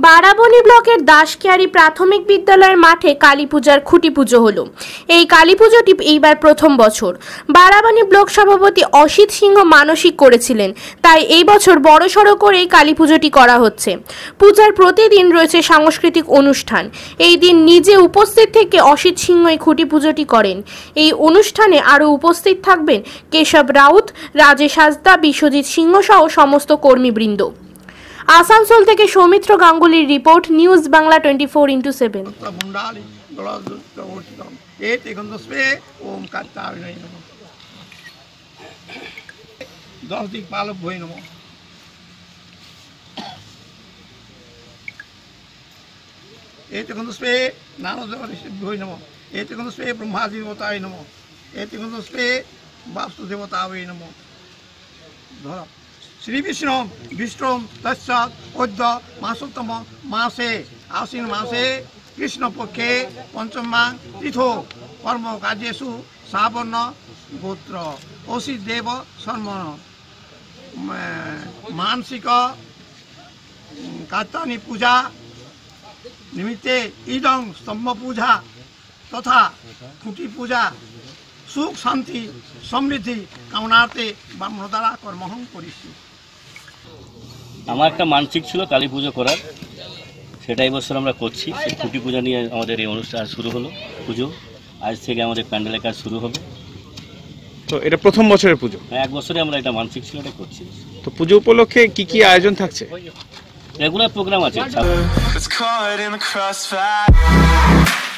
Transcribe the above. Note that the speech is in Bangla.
বারাবণী ব্লকের দাসকিয়ারি প্রাথমিক বিদ্যালয়ের মাঠে কালী পূজার খুঁটি পুজো হলো। এই কালী পুজোটি এইবার প্রথম বছর। বারাবণী ব্লক সভাপতি অসিত সিংহ মানসিক করেছিলেন, তাই এই বছর বড়সড় করেই কালী পুজোটি করা হচ্ছে। পূজার প্রতিদিন রয়েছে সাংস্কৃতিক অনুষ্ঠান। এই দিন নিজে উপস্থিত থেকে অসিত সিংহ এই খুঁটি পুজোটি করেন। এই অনুষ্ঠানে আরও উপস্থিত থাকবেন কেশব রাউত, রাজেশ হাসদা, বিশ্বজিৎ সিংহ সহ সমস্ত কর্মীবৃন্দ। আসানসোল থেকে সৌমিত্র গাঙ্গুলির রিপোর্ট, নিউজ বাংলা 24x7। श्री विष्णु विष्णु तस्सात् अद्य मासोत्तम मासे आश्विन मासे कृष्ण पक्षे पंचमा तिथो कर्म कार्येषु श्रावण गोत्र असित देव सम्मान मानसिक कात्यायनी पूजा निमित्ते इदं स्तंभ पूजा तथा खुंटी पूजा सुख शांति समृद्धि कामनार्थे ब्राह्मण द्वारा कर्महं करिछि। আমার একটা মানসিক ছিল কালী পুজো করার, সেটাই বছর আমরা করছি। সেই খুঁটি পূজা নিয়ে আমাদের এই অনুষ্ঠান শুরু হলো। পুজো আজ থেকে আমাদের প্যান্ডেলের কাজ শুরু হবে। তো এটা প্রথম বছরের পুজো? হ্যাঁ, এক বছরে আমরা এটা মানসিক ছিল, এটা করছি। তো পুজো উপলক্ষে কি কি আয়োজন থাকছে? রেগুলার প্রোগ্রাম আছে।